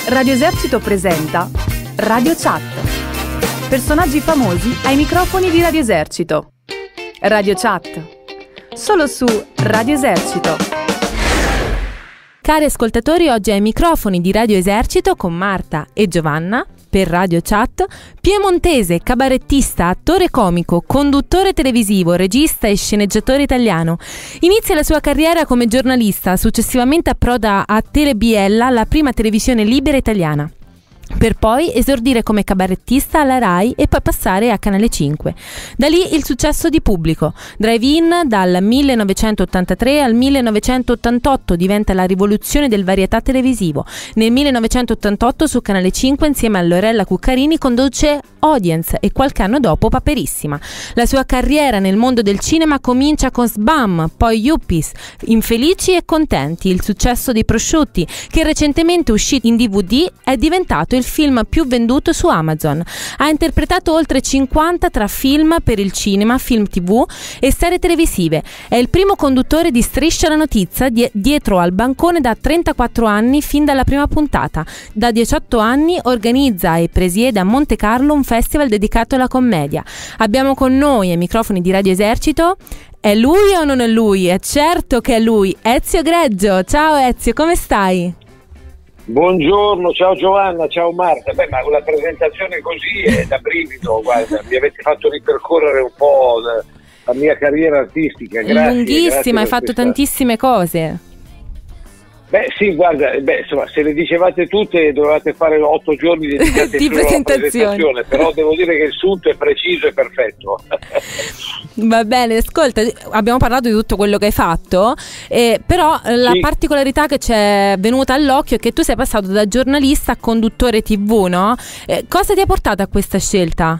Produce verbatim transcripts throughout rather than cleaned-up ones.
Radio Esercito presenta Radio Chat. Personaggi famosi ai microfoni di Radio Esercito. Radio Chat. Solo su Radio Esercito. Cari ascoltatori, oggi ai microfoni di Radio Esercito con Marta e Giovanna per Radio Chat, piemontese, cabarettista, attore comico, conduttore televisivo, regista e sceneggiatore italiano. Inizia la sua carriera come giornalista, successivamente approda a Telebiella, la prima televisione libera italiana, per poi esordire come cabarettista alla Rai e poi passare a Canale cinque. Da lì il successo di pubblico. Drive-in dal millenovecentottantatré al millenovecentottantotto diventa la rivoluzione del varietà televisivo. Nel millenovecentottantotto su Canale cinque insieme a Lorella Cuccarini conduce Audience e qualche anno dopo Paperissima. La sua carriera nel mondo del cinema comincia con Sbam, poi Yuppies, Infelici e Contenti, il successo dei prosciutti, che recentemente uscito in D V D è diventato il film più venduto su Amazon. Ha interpretato oltre cinquanta tra film per il cinema, film tivù e serie televisive. È il primo conduttore di Striscia la notizia die- dietro al bancone da trentaquattro anni fin dalla prima puntata. Da diciotto anni organizza e presiede a Monte Carlo un festival dedicato alla commedia. Abbiamo con noi ai microfoni di Radio Esercito. È lui o non è lui? È certo che è lui, Ezio Greggio. Ciao Ezio, come stai? Buongiorno, ciao Giovanna, ciao Marta. Beh, ma una presentazione così è da brivido, guarda, mi avete fatto ripercorrere un po' la, la mia carriera artistica. Grazie. Lunghissima, grazie hai fatto questa... tantissime cose. Beh sì, guarda, beh, insomma, se le dicevate tutte dovevate fare otto giorni dedicati di solo alla presentazione, però devo dire che il sunto è preciso e perfetto. Va bene, ascolta, abbiamo parlato di tutto quello che hai fatto, eh, però la sì. particolarità che ci è venuta all'occhio è che tu sei passato da giornalista a conduttore tivù, no? Eh, cosa ti ha portato a questa scelta?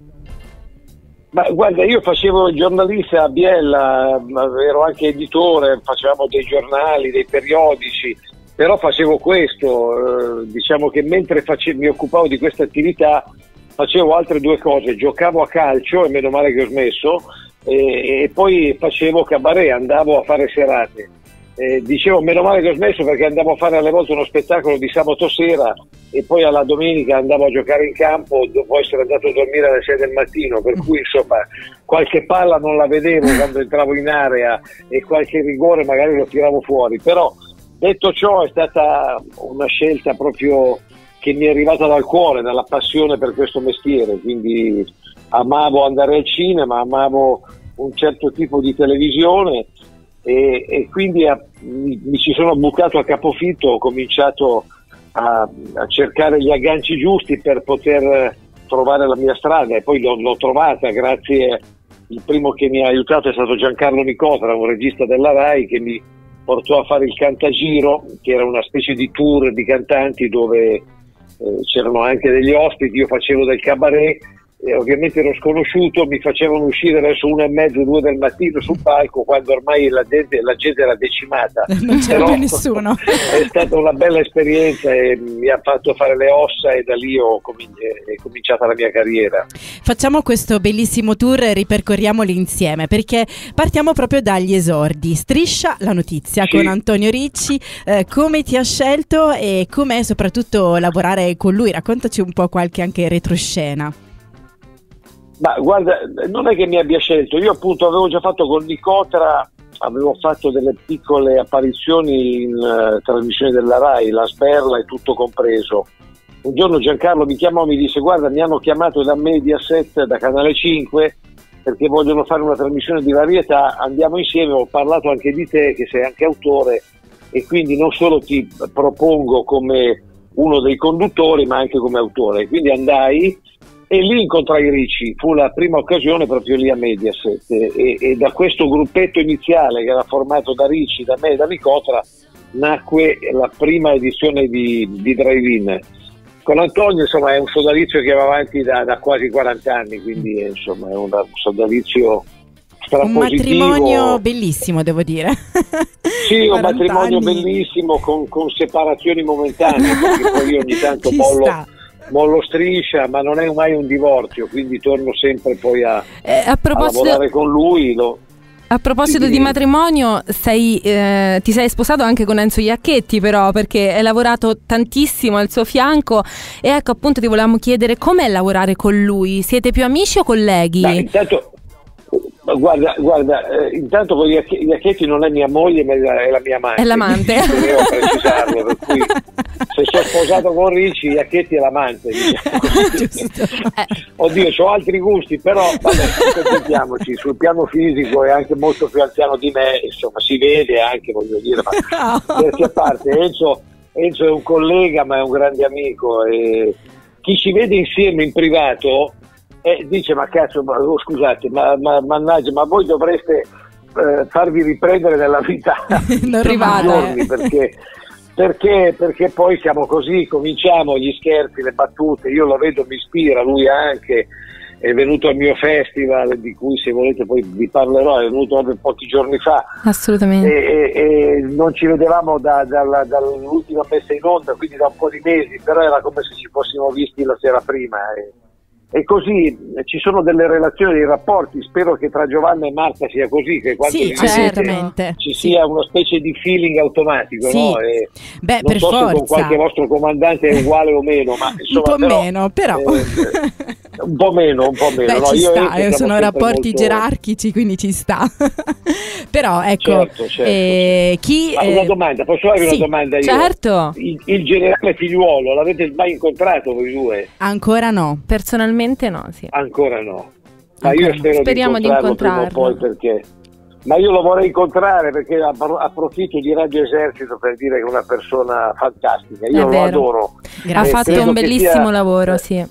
Ma guarda, io facevo il giornalista a Biella, ero anche editore, facevamo dei giornali, dei periodici, però facevo questo, eh, diciamo che mentre facevo, mi occupavo di questa attività facevo altre due cose, giocavo a calcio e meno male che ho smesso, e, e poi facevo cabaret, andavo a fare serate. Eh, dicevo meno male che ho smesso perché andavo a fare alle volte uno spettacolo di sabato sera e poi alla domenica andavo a giocare in campo dopo essere andato a dormire alle sei del mattino, per cui insomma qualche palla non la vedevo quando entravo in area e qualche rigore magari lo tiravo fuori, però detto ciò è stata una scelta proprio che mi è arrivata dal cuore, dalla passione per questo mestiere, quindi amavo andare al cinema, amavo un certo tipo di televisione e, e quindi a, mi, mi ci sono bucato a capofitto, ho cominciato a, a cercare gli agganci giusti per poter trovare la mia strada e poi l'ho, l'ho trovata grazie, il primo che mi ha aiutato è stato Giancarlo Nicotra, un regista della Rai che mi portò a fare il Cantagiro, che era una specie di tour di cantanti dove eh, c'erano anche degli ospiti, io facevo del cabaret. E ovviamente ero sconosciuto, mi facevano uscire verso una e mezzo, due del mattino sul palco quando ormai la gente, la gente era decimata. Non c'era più nessuno. È stata una bella esperienza e mi ha fatto fare le ossa e da lì ho comin- è cominciata la mia carriera. Facciamo questo bellissimo tour e ripercorriamoli insieme perché partiamo proprio dagli esordi. Striscia la notizia sì. con Antonio Ricci, eh, come ti ha scelto e com'è soprattutto lavorare con lui? Raccontaci un po' qualche anche retroscena. Ma guarda, non è che mi abbia scelto, io appunto avevo già fatto con Nicotra, avevo fatto delle piccole apparizioni in uh, trasmissioni della Rai, La Sberla e Tutto Compreso. Un giorno Giancarlo mi chiamò e mi disse: guarda, mi hanno chiamato da Mediaset, da Canale cinque, perché vogliono fare una trasmissione di varietà, andiamo insieme, ho parlato anche di te che sei anche autore e quindi non solo ti propongo come uno dei conduttori ma anche come autore. Quindi andai e lì incontrai Ricci, fu la prima occasione proprio lì a Mediaset e, e da questo gruppetto iniziale che era formato da Ricci, da me e da Nicotra nacque la prima edizione di, di Drive-in. Con Antonio insomma è un sodalizio che va avanti da, da quasi quaranta anni, quindi insomma è un sodalizio strapositivo. Un matrimonio bellissimo, devo dire. Sì, un matrimonio anni. bellissimo con, con separazioni momentanee, perché poi io ogni tanto mollo, mollo Striscia, ma non è mai un divorzio, quindi torno sempre poi a, eh, a, proposito... a lavorare con lui. Lo... A proposito sì, di matrimonio, sei, eh, ti sei sposato anche con Enzo Iacchetti, però, perché hai lavorato tantissimo al suo fianco, e ecco, appunto, ti volevamo chiedere com'è lavorare con lui. Siete più amici o colleghi? Ma intanto, guarda, guarda eh, intanto con Iacchetti non è mia moglie, ma è la mia amante. È l'amante. Devo precisarlo, per cui se sono sposato con Ricci, Iacchetti è l'amante. Diciamo. eh. Oddio, ho altri gusti, però vabbè, concentriamoci, sul piano fisico è anche molto più anziano di me, insomma, si vede anche, voglio dire, ma scherzi a parte, Enzo, Enzo è un collega, ma è un grande amico, e chi ci vede insieme in privato eh, dice, ma cazzo, ma, oh, scusate, ma, ma mannaggia, ma voi dovreste eh, farvi riprendere nella vita privata, giorni, perché Perché, perché poi siamo così, cominciamo gli scherzi, le battute, io lo vedo, mi ispira, lui anche, è venuto al mio festival, di cui se volete poi vi parlerò, è venuto pochi giorni fa. Assolutamente. E, e, e non ci vedevamo da, da, dall'ultima messa in onda, quindi da un po' di mesi, però era come se ci fossimo visti la sera prima. E, E così ci sono delle relazioni, dei rapporti, spero che tra Giovanna e Marta sia così, che quando sì, certamente ci sì. sia una specie di feeling automatico, sì. no? E Beh, non per so forza. se con qualche vostro comandante è uguale o meno, ma insomma, un po' però, meno, però eh, un po' meno, un po' meno. Beh, no? ci Io sta, eh, sono rapporti molto... gerarchici, quindi ci sta. Però ecco, certo, certo. Eh, chi ma una domanda, posso fare sì, una domanda io? Certo. Il, il generale Figliuolo, l'avete mai incontrato voi due? Ancora no. Personalmente no, sì. Ancora no. Ma Ancora io spero Speriamo di incontrarlo, di incontrarlo. prima o poi, perché ma io lo vorrei incontrare, perché approfitto di Radio Esercito per dire che è una persona fantastica, io È lo vero. adoro. Ha Eh, fatto credo un che bellissimo sia- lavoro, sì.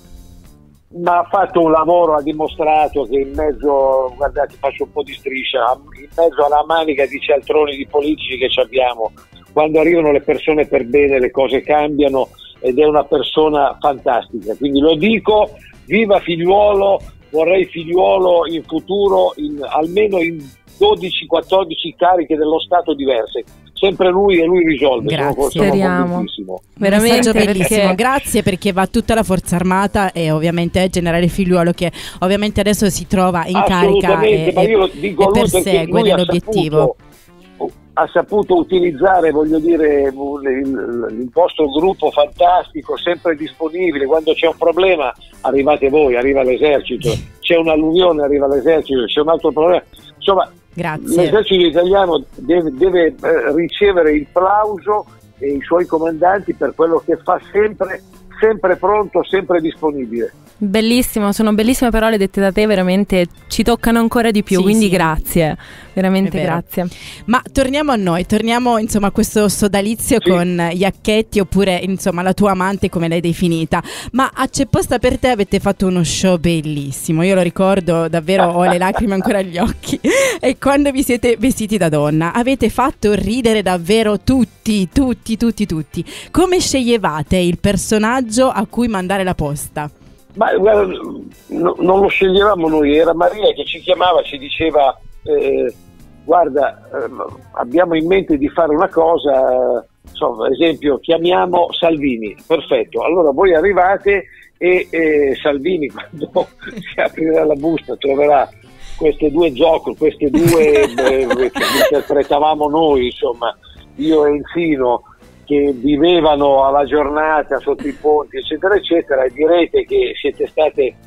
Ma ha fatto un lavoro, ha dimostrato che in mezzo, guardate, faccio un po' di striscia, in mezzo alla manica di cialtroni di politici che ci abbiamo, quando arrivano le persone per bene le cose cambiano, ed è una persona fantastica, quindi lo dico, viva Figliuolo, vorrei Figliuolo in futuro in, almeno in dodici quattordici cariche dello Stato diverse, sempre lui, e lui risolve. Grazie. Sono, sono Speriamo. convintissimo. Veramente, Messaggio bellissimo, perché grazie, perché va tutta la forza armata e ovviamente è generale Figliuolo, che ovviamente adesso si trova in carica Assolutamente, e, ma io lo dico e a lui perché persegue lui ha l'obiettivo. saputo, ha saputo utilizzare, voglio dire, il, il, il vostro gruppo fantastico, sempre disponibile. Quando c'è un problema arrivate voi, arriva l'esercito, c'è un'alluvione, arriva l'esercito, c'è un altro problema, insomma. Grazie. L'esercito italiano deve, deve eh, ricevere il plauso e i suoi comandanti per quello che fa, sempre, sempre pronto, sempre disponibile. bellissimo, sono bellissime parole dette da te, veramente ci toccano ancora di più, Sì, quindi sì. grazie, veramente È vero. grazie. Ma torniamo a noi, torniamo insomma a questo sodalizio Sì. con Iacchetti, oppure insomma la tua amante, come l'hai definita. Ma a C'è posta per te avete fatto uno show bellissimo, io lo ricordo davvero, ho le lacrime ancora agli occhi. E quando vi siete vestiti da donna avete fatto ridere davvero tutti, tutti, tutti, tutti. Come sceglievate il personaggio a cui mandare la posta? Ma guarda, no, non lo sceglievamo noi, era Maria che ci chiamava, ci diceva eh, guarda, eh, abbiamo in mente di fare una cosa, eh, insomma, ad esempio chiamiamo Salvini, perfetto, allora voi arrivate e eh, Salvini quando si aprirà la busta troverà queste due gioco, queste due eh, che interpretavamo noi, insomma, io e Enzino, che vivevano alla giornata sotto i ponti, eccetera, eccetera, e direte che siete state eh,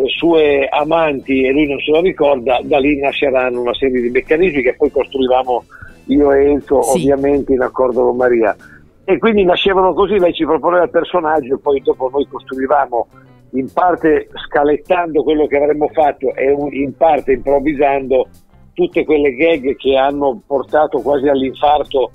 sue amanti e lui non se lo ricorda, da lì nasceranno una serie di meccanismi che poi costruivamo io e Enzo, Sì. ovviamente in accordo con Maria. E quindi nascevano così, lei ci proponeva il personaggio e poi dopo noi costruivamo, in parte scalettando quello che avremmo fatto e in parte improvvisando tutte quelle gag che hanno portato quasi all'infarto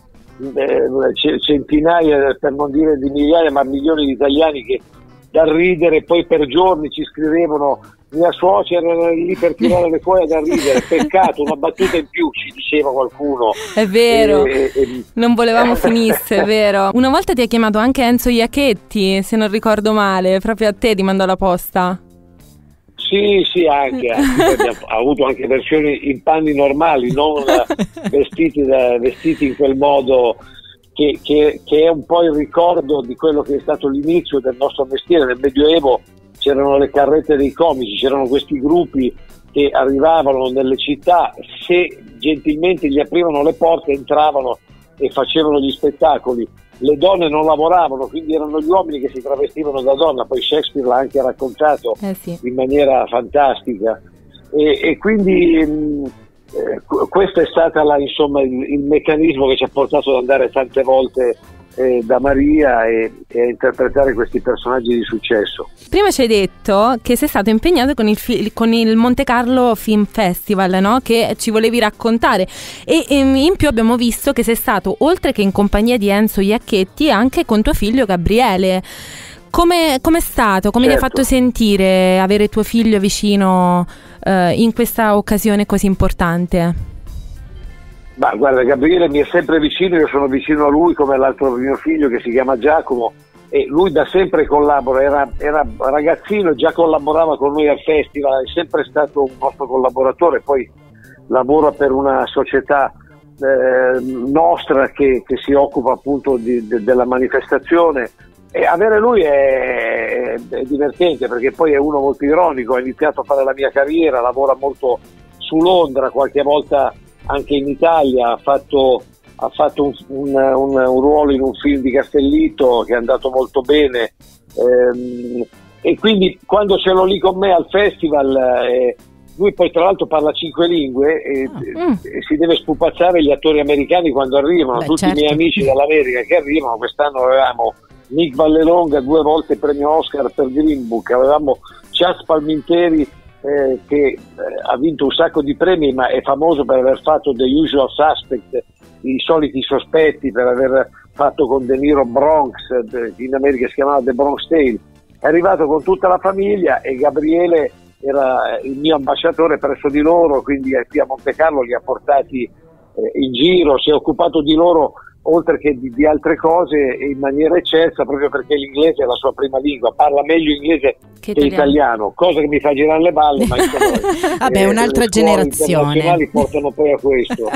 centinaia, per non dire di migliaia, ma milioni di italiani che dal ridere poi per giorni ci scrivevano mia suocera era lì per tirare le cuoia da ridere, peccato, una battuta in più, ci diceva qualcuno. È vero, E- e- non volevamo finisse, è vero. Una volta ti ha chiamato anche Enzo Iacchetti, se non ricordo male, proprio a te ti mandò la posta. Sì, sì, anche, anche ha avuto anche versioni in panni normali, non vestiti, da, vestiti in quel modo che, che, che è un po' il ricordo di quello che è stato l'inizio del nostro mestiere. Nel Medioevo c'erano le carrette dei comici, c'erano questi gruppi che arrivavano nelle città, se gentilmente gli aprivano le porte, entravano e facevano gli spettacoli. Le donne non lavoravano, quindi erano gli uomini che si travestivano da donna, poi Shakespeare l'ha anche raccontato eh sì. in maniera fantastica, e, e quindi mh, eh, questo è stato la, insomma, il, il meccanismo che ci ha portato ad andare tante volte eh, da Maria e, e a interpretare questi personaggi di successo. Prima ci hai detto che sei stato impegnato con il, fi- con il Monte Carlo Film Festival, no? Che ci volevi raccontare, e, e in più abbiamo visto che sei stato, oltre che in compagnia di Enzo Iacchetti, anche con tuo figlio Gabriele. Come è stato? Come certo. ti ha fatto sentire avere tuo figlio vicino eh, in questa occasione così importante? Ma guarda, Gabriele mi è sempre vicino, io sono vicino a lui come all'altro mio figlio che si chiama Giacomo, e lui da sempre collabora, era, era ragazzino, già collaborava con noi al festival, è sempre stato un nostro collaboratore, poi lavora per una società eh, nostra che, che si occupa appunto di, de, della manifestazione, e avere lui è, è divertente perché poi è uno molto ironico, ha iniziato a fare la mia carriera, lavora molto su Londra, qualche volta anche in Italia, ha fatto, ha fatto un, un, un, un ruolo in un film di Castellitto che è andato molto bene, ehm, e quindi quando ce l'ho lì con me al festival, eh, lui poi tra l'altro parla cinque lingue e, mm. e si deve spupazzare gli attori americani quando arrivano. Beh, tutti certo. i miei amici dall'America che arrivano, quest'anno avevamo Nick Vallelonga, due volte premio Oscar per Green Book, avevamo Chaz Palminteri eh, che eh, ha vinto un sacco di premi, ma è famoso per aver fatto The Usual Suspect, i soliti sospetti, per aver fatto con De Niro Bronx, in America si chiamava The Bronx Tale. È arrivato con tutta la famiglia e Gabriele era il mio ambasciatore presso di loro, quindi qui a Monte Carlo li ha portati eh, in giro, si è occupato di loro oltre che di, di altre cose in maniera eccelsa, proprio perché l'inglese è la sua prima lingua, parla meglio inglese che, che italiano. italiano, cosa che mi fa girare le balle, ma insomma, vabbè, è un'altra le generazione, internazionali portano poi a questo.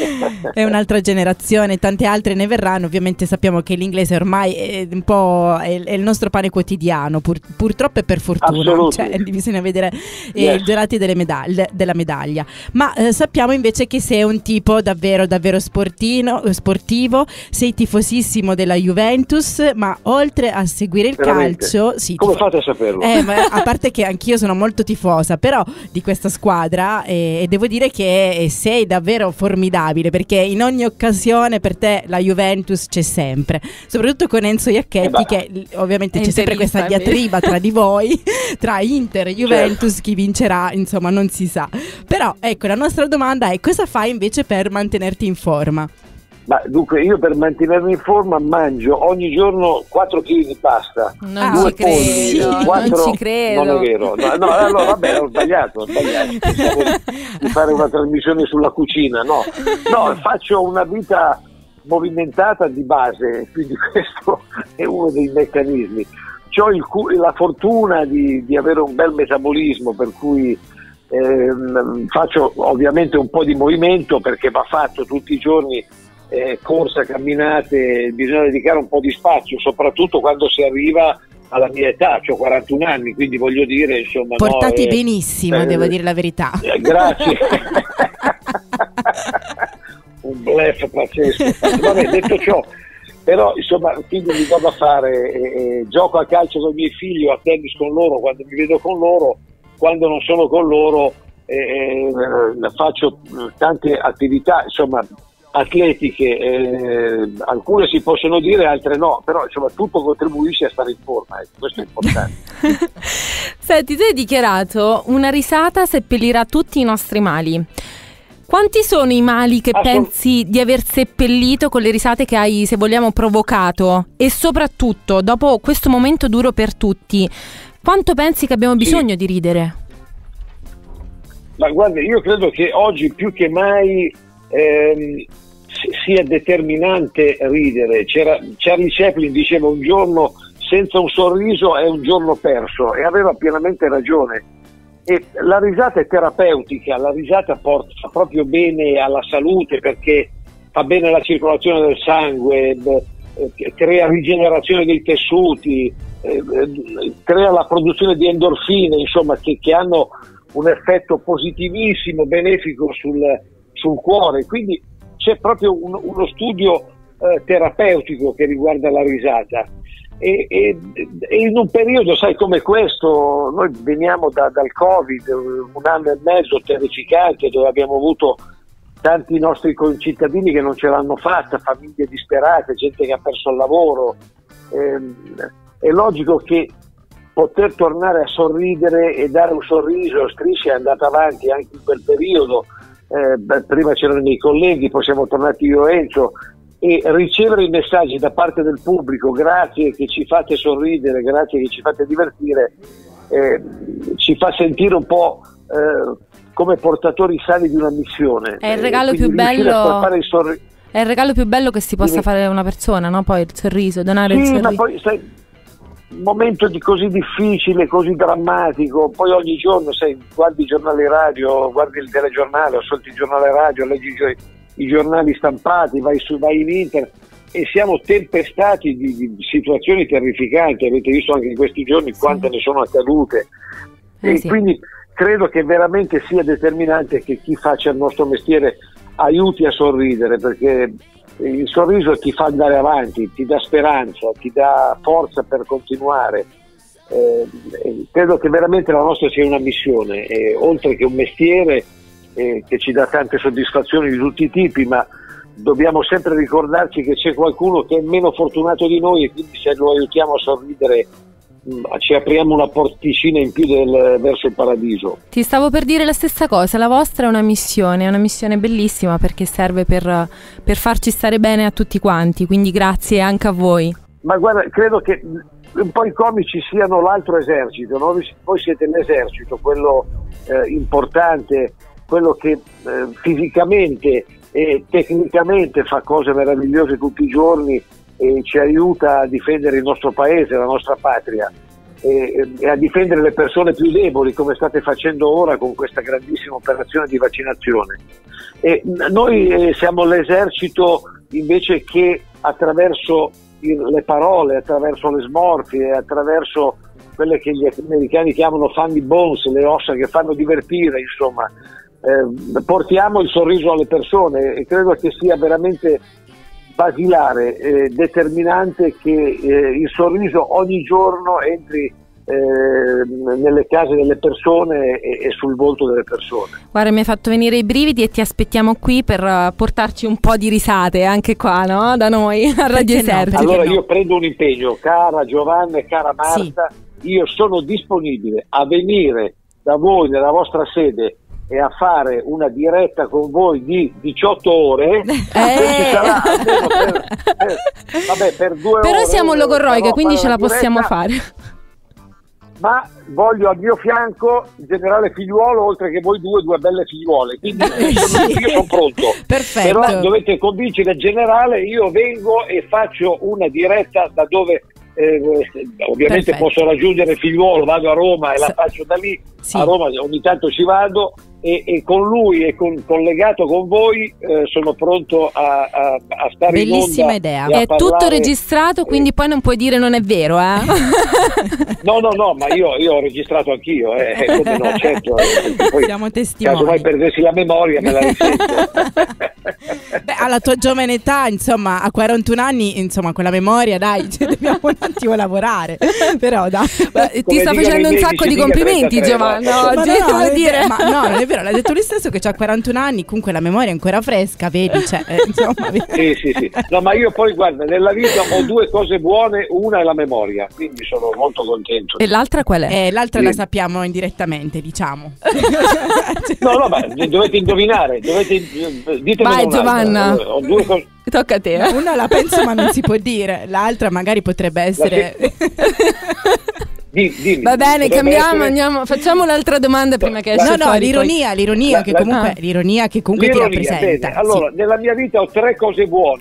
È un'altra generazione, tante altre ne verranno. Ovviamente sappiamo che l'inglese ormai è un po' è, è il nostro pane quotidiano, pur, purtroppo e per fortuna, cioè, bisogna vedere eh, yes. i gelati delle medaglie, della medaglia, ma eh, sappiamo invece che sei un tipo davvero davvero sportino, sportivo, sei tifosissimo della Juventus, ma oltre a seguire il veramente? calcio sì, come tifo- fate a saperlo? Eh, ma a parte che anch'io sono molto tifosa però di questa squadra, eh, e devo dire che sei davvero formidabile, perché in ogni occasione per te la Juventus c'è sempre, soprattutto con Enzo Iacchetti, eh che ovviamente c'è sempre questa diatriba tra di voi, tra Inter e Juventus, certo. chi vincerà insomma non si sa, però ecco, la nostra domanda è: cosa fai invece per mantenerti in forma? Ma dunque, io per mantenermi in forma mangio ogni giorno quattro chili di pasta. Non ah, ci credo, polli, quattro... non ci credo. Non è vero. No, no, allora vabbè, ho sbagliato, ho sbagliato. Pensavo di fare una trasmissione sulla cucina, no. No, faccio una vita movimentata di base, quindi questo è uno dei meccanismi. C'ho il, la fortuna di, di avere un bel metabolismo, per cui ehm, faccio ovviamente un po' di movimento, perché va fatto tutti i giorni. Eh, corsa, camminate, bisogna dedicare un po' di spazio, soprattutto quando si arriva alla mia età, ho quarantuno anni, quindi voglio dire, insomma, portati no, eh, benissimo, eh, devo dire la verità. Eh, grazie. Un bluff pazzesco. Vabbè, detto ciò, però insomma, quindi mi do da fare, eh, gioco a calcio con i miei figli o a tennis con loro quando mi vedo con loro, quando non sono con loro eh, faccio tante attività, insomma, atletiche, eh, alcune si possono dire, altre no, però insomma tutto contribuisce a stare in forma, eh, questo è importante. Senti, tu hai dichiarato: una risata seppellirà tutti i nostri mali. Quanti sono i mali che Assolut- pensi di aver seppellito con le risate che hai, se vogliamo, provocato? E soprattutto, dopo questo momento duro per tutti, quanto pensi che abbiamo bisogno sì. di ridere? Ma guarda, io credo che oggi più che mai ehm, sia determinante ridere. C'era Charlie Chaplin diceva: un giorno senza un sorriso è un giorno perso, e aveva pienamente ragione. E la risata è terapeutica, la risata porta proprio bene alla salute, perché fa bene alla circolazione del sangue, eh, crea rigenerazione dei tessuti, eh, crea la produzione di endorfine, insomma, che, che hanno un effetto positivissimo, benefico sul, sul cuore, quindi c'è proprio un, uno studio eh, terapeutico che riguarda la risata. E, e, e in un periodo, sai, come questo, noi veniamo da, dal Covid, un anno e mezzo terrificante, dove abbiamo avuto tanti nostri concittadini che non ce l'hanno fatta, famiglie disperate, gente che ha perso il lavoro. Eh, è logico che poter tornare a sorridere e dare un sorriso, Striscia è andata avanti anche in quel periodo, eh, beh, prima c'erano i miei colleghi, poi siamo tornati io e Enzo, e ricevere i messaggi da parte del pubblico, grazie che ci fate sorridere, grazie che ci fate divertire, eh, ci fa sentire un po' eh, come portatori sani di una missione. È il regalo eh, più bello. Il sorri- È il regalo più bello che si possa Quindi, fare una persona, no? Poi il sorriso, donare sì, il sorriso. Ma poi sai, un momento di così difficile, così drammatico, poi ogni giorno sai, guardi i giornali radio, guardi il telegiornale, ascolti il giornale radio, leggi i, i giornali stampati, vai, su, vai in internet e siamo tempestati di, di situazioni terrificanti. Avete visto anche in questi giorni quante sì. ne sono accadute. Eh, e sì. quindi credo che veramente sia determinante che chi faccia il nostro mestiere aiuti a sorridere, perché il sorriso ti fa andare avanti, ti dà speranza, ti dà forza per continuare. Eh, credo che veramente la nostra sia una missione, eh, oltre che un mestiere eh, che ci dà tante soddisfazioni di tutti i tipi, ma dobbiamo sempre ricordarci che c'è qualcuno che è meno fortunato di noi e quindi se lo aiutiamo a sorridere ci apriamo una porticina in più del, verso il paradiso. Ti stavo per dire la stessa cosa, la vostra è una missione, è una missione bellissima perché serve per, per farci stare bene a tutti quanti, quindi grazie anche a voi. Ma guarda, credo che un po' i comici siano l'altro esercito, no? Voi siete l'esercito, quello eh, importante, quello che eh, fisicamente e tecnicamente fa cose meravigliose tutti i giorni e ci aiuta a difendere il nostro paese, la nostra patria e, e a difendere le persone più deboli, come state facendo ora con questa grandissima operazione di vaccinazione. E noi eh, siamo l'esercito invece che attraverso il, le parole, attraverso le smorfie, attraverso quelle che gli americani chiamano funny bones, le ossa che fanno divertire, insomma, eh, portiamo il sorriso alle persone e credo che sia veramente basilare, eh, determinante che eh, il sorriso ogni giorno entri eh, nelle case delle persone e, e sul volto delle persone. Guarda, mi hai fatto venire i brividi e ti aspettiamo qui per uh, portarci un po' di risate anche qua, no? Da noi a Radio Esercito. No, allora no? io prendo un impegno, cara Giovanna e cara Marta, sì. Io sono disponibile a venire da voi nella vostra sede e a fare una diretta con voi di diciotto ore, eh. Ci sarà almeno per, per, vabbè, per due però ore. siamo logorroiche, quindi ce la possiamo diretta, fare. Ma voglio al mio fianco il generale Figliuolo, oltre che voi due, due belle figliuole. Quindi sono, io sono pronto. Perfetto. Però dovete convincere il generale, io vengo e faccio una diretta da dove... Eh, ovviamente Perfetto. Posso raggiungere Figliuolo, vado a Roma e la faccio da lì, sì. A Roma ogni tanto ci vado e, e con lui e con, collegato con voi eh, sono pronto a, a, a stare bellissima in onda. Bellissima idea. È parlare, tutto registrato, quindi eh. poi non puoi dire non è vero, eh? No, no, no, ma io, io ho registrato anch'io, eh, come no, certo. Eh, poi, siamo testimoni. Caso mai perdessi la memoria me la risento. Beh, alla tua giovane età, insomma, a quarantuno anni, insomma, con la memoria, dai, dobbiamo un attimo lavorare. Però dai. Beh, ti sta facendo un sacco di complimenti, Giovanna, oggi, ma no, no, devo dire. Ma no, non è vero, l'ha detto lui stesso che ha quarantuno anni, comunque la memoria è ancora fresca, vedi, cioè, eh, insomma. Sì, sì, sì. No, ma io poi, guarda, nella vita ho due cose buone, una è la memoria, quindi sono molto contento. E l'altra qual è? Eh, l'altra sì. La sappiamo indirettamente, diciamo. No, no, ma dovete indovinare, dovete, ditemelo. Vai, Giovanna. Ho due cose. Tocca a te. No, una la penso ma non si può dire, l'altra magari potrebbe essere... Dimmi, dimmi, va bene, cambiamo, essere... andiamo, facciamo un'altra domanda prima che no, esce no, fuori, l'ironia, poi... l'ironia la, che la, comunque, ah. l'ironia che comunque l'ironia, ti rappresenta. Bene. Allora, sì. Nella mia vita ho tre cose buone.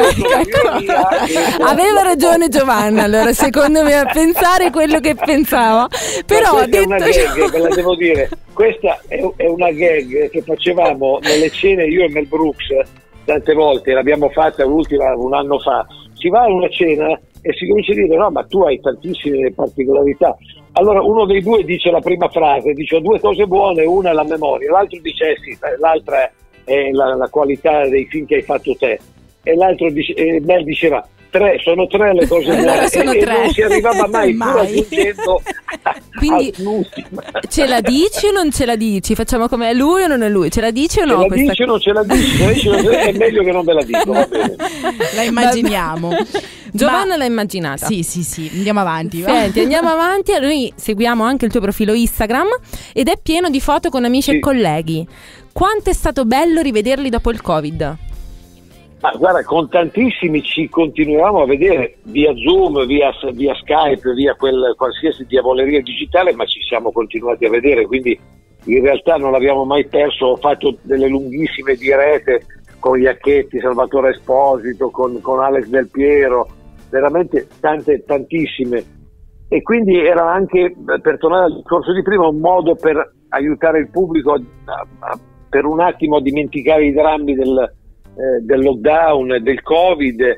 Aveva ragione Giovanna, allora secondo me a pensare quello che pensava. Però questa detto... è una gag, ve la devo dire. Questa è, è una gag che facevamo nelle cene io e Mel Brooks tante volte, l'abbiamo fatta l'ultima un anno fa. Si va a una cena e si comincia a dire no, ma tu hai tantissime particolarità. Allora uno dei due dice la prima frase, dice ho due cose buone, una è la memoria, l'altro dice eh sì, l'altra è la, la qualità dei film che hai fatto te, e l'altro dice, e Mel diceva tre, sono tre le cose buone, sono e, tre. e non si arrivava mai, Mai. pur aggiungendo Quindi all'ultima. ce la dici o non ce la dici? Facciamo come è lui o non è lui? Ce la dici o no? Ce la questa... dici o non ce la dici? Se la dici, non ce la- è meglio che non ve la dico, va bene. La immaginiamo. Giovanna Ma- l'ha immaginata. Sì, sì, sì, andiamo avanti. va. Senti, andiamo avanti. Noi seguiamo anche il tuo profilo Instagram ed è pieno di foto con amici Sì. e colleghi. Quanto è stato bello rivederli dopo il Covid? Ma guarda, con tantissimi ci continuiamo a vedere via Zoom, via, via Skype, via quel, qualsiasi diavoleria digitale, ma ci siamo continuati a vedere, quindi in realtà non l'abbiamo mai perso. Ho fatto delle lunghissime dirette con Iacchetti, Salvatore Esposito, con, con Alex Del Piero, veramente tante, tantissime. E quindi era anche, per tornare al discorso di prima, un modo per aiutare il pubblico a, a, per un attimo a dimenticare i drammi del, eh, del lockdown, del Covid, e,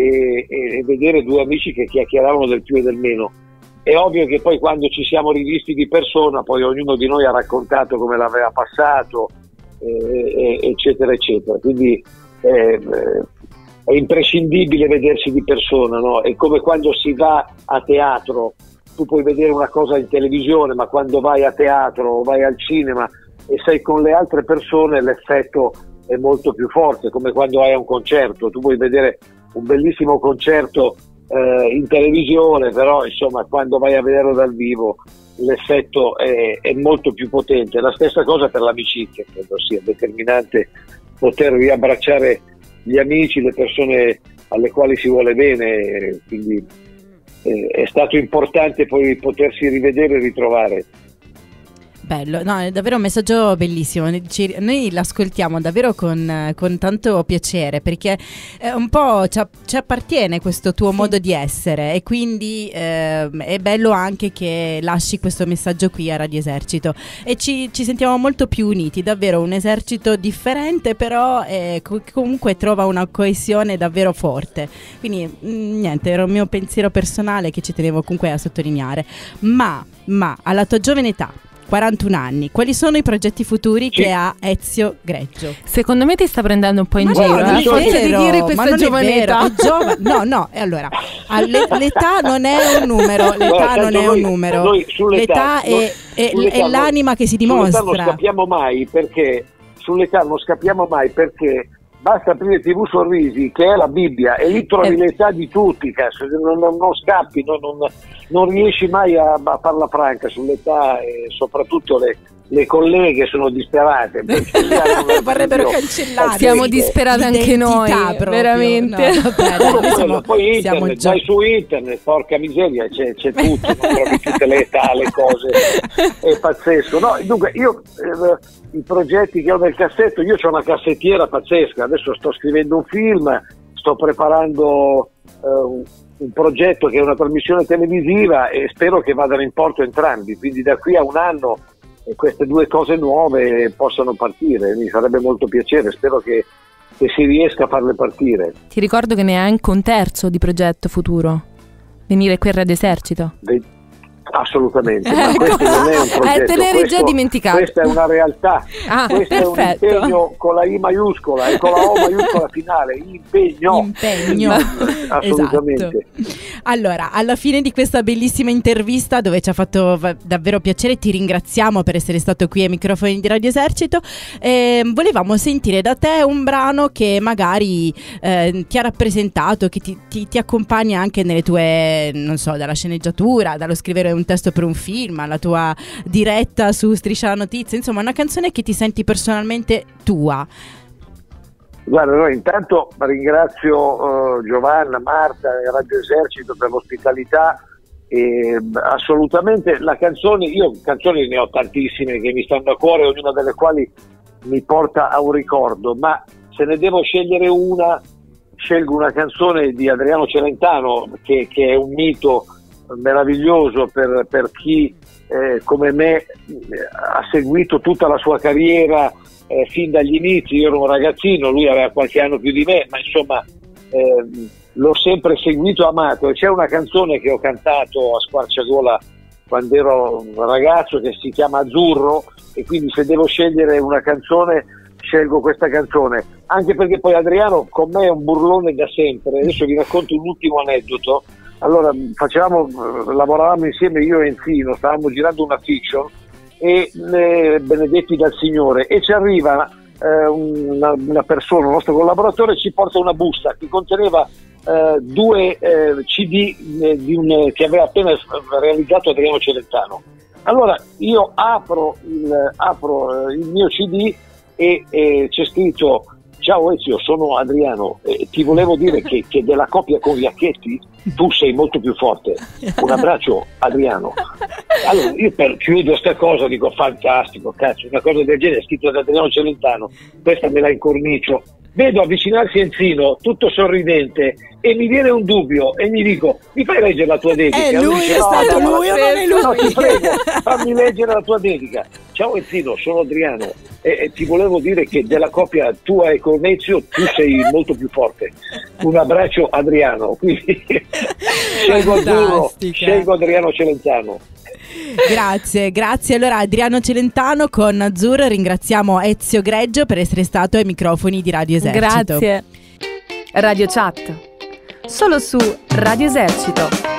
e vedere due amici che chiacchieravano del più e del meno. È ovvio che poi quando ci siamo rivisti di persona, poi ognuno di noi ha raccontato come l'aveva passato, eh, eccetera, eccetera. Quindi eh, è imprescindibile vedersi di persona, no? È come quando si va a teatro, tu puoi vedere una cosa in televisione, ma quando vai a teatro o vai al cinema e sei con le altre persone, l'effetto è molto più forte, come quando vai a un concerto. Tu puoi vedere un bellissimo concerto eh, in televisione, però insomma quando vai a vederlo dal vivo l'effetto è, è molto più potente. La stessa cosa per l'amicizia, credo sia determinante poter riabbracciare gli amici, le persone alle quali si vuole bene, quindi eh, è stato importante poi potersi rivedere e ritrovare. Bello, no, è davvero un messaggio bellissimo. Ci- noi l'ascoltiamo davvero con, con tanto piacere, perché eh, un po' ci, ci appartiene questo tuo Sì. modo di essere, e quindi eh, è bello anche che lasci questo messaggio qui a Radio Esercito, e ci, ci sentiamo molto più uniti, davvero un esercito differente, però eh, co- comunque trova una coesione davvero forte. Quindi mh, niente, era un mio pensiero personale che ci tenevo comunque a sottolineare. Ma, ma alla tua giovane età, quarantuno anni, quali sono i progetti futuri Sì. che ha Ezio Greggio? Secondo me ti sta prendendo un po' in Ma giro. no, eh? non è Forse di vero, dire ma questa non è giovane vero, età. è giova- no, no, e allora alle- l'età non è un numero, l'età Guarda, non tanto è noi- un numero, noi sull'età- l'età è, noi- è- sull'età è non- l'anima che si Sull'età non dimostra. scappiamo mai, perché sull'età non scappiamo mai perché basta aprire tivù Sorrisi, che è la Bibbia, e lì trovi Eh. l'età di tutti, cazzo. Non, non- non scappi, non, non- non riesci mai a, a farla franca sull'età, e soprattutto le, le colleghe sono disperate. Vorrebbero cancellare. Siamo disperati anche noi, L'identità proprio. veramente. No, vabbè, Solo noi quello, siamo- poi siamo internet, già- vai su internet, porca miseria, c'è, c'è tutto, non trovi tutte le età, le cose, è pazzesco. No, dunque io eh, i progetti che ho nel cassetto, io ho una cassettiera pazzesca, adesso sto scrivendo un film, sto preparando eh, un, un progetto che è una trasmissione televisiva, e spero che vadano in porto entrambi, quindi da qui a un anno eh, queste due cose nuove possano partire. Mi farebbe molto piacere, spero che, che si riesca a farle partire. Ti ricordo che ne hai anche un terzo di progetto futuro. Venire qui a Radio Esercito. Ve- Assolutamente, ma Ecco. questo non è un progetto, Eh, te ne eri questo- già dimenticato. Questa è una realtà, Ah, questo è un perfetto. impegno con la I maiuscola e con la O maiuscola finale, impegno. Impegno. Assolutamente. Esatto. Allora, alla fine di questa bellissima intervista, dove ci ha fatto va- davvero piacere, ti ringraziamo per essere stato qui ai microfoni di Radio Esercito, ehm, volevamo sentire da te un brano che magari eh, ti ha rappresentato, che ti, ti- ti accompagna anche nelle tue, non so, dalla sceneggiatura, dallo scrivere un testo per un film, alla tua diretta su Striscia la Notizia, insomma una canzone che ti senti personalmente tua. Guarda, no, intanto ringrazio eh, Giovanna, Marta e Radio Esercito per l'ospitalità. E, assolutamente la canzone, io canzoni ne ho tantissime che mi stanno a cuore, ognuna delle quali mi porta a un ricordo, ma se ne devo scegliere una, scelgo una canzone di Adriano Celentano che, che è un mito meraviglioso per, per chi eh, come me eh, ha seguito tutta la sua carriera eh, fin dagli inizi. Io ero un ragazzino, lui aveva qualche anno più di me, ma insomma eh, l'ho sempre seguito, amato, e c'è una canzone che ho cantato a squarciagola quando ero un ragazzo che si chiama Azzurro, e quindi se devo scegliere una canzone scelgo questa canzone, anche perché poi Adriano con me è un burlone da sempre. Adesso vi racconto un ultimo aneddoto. Allora, facevamo, lavoravamo insieme io e Enzino, stavamo girando una fiction e eh, benedetti dal Signore, e ci arriva eh, una, una persona, un nostro collaboratore, ci porta una busta che conteneva eh, due eh, C D eh, di un, che aveva appena realizzato Adriano Celentano. Allora io apro il, apro, eh, il mio C D e, e c'è scritto: ciao Ezio, sono Adriano, eh, ti volevo dire che, che della coppia con Iacchetti tu sei molto più forte, un abbraccio Adriano. Allora io per chiudere sta cosa dico: fantastico, cazzo, una cosa del genere scritta da Adriano Celentano, questa me la incornicio. Vedo avvicinarsi Enzino tutto sorridente e mi viene un dubbio e mi dico: mi fai leggere la tua dedica? È lui, dice, è no, stato no, lui o non è lui? No, ti prego, fammi leggere la tua dedica. Ciao Enzino, sono Adriano e, e ti volevo dire che della coppia tua e con Ezio tu sei molto più forte. Un abbraccio Adriano. Quindi scelgo Azzurro, scelgo Adriano Celentano. Grazie, grazie. Allora Adriano Celentano con Azzurro. Ringraziamo Ezio Greggio per essere stato ai microfoni di Radio Esercito. Grazie. Radio Chat, solo su Radio Esercito.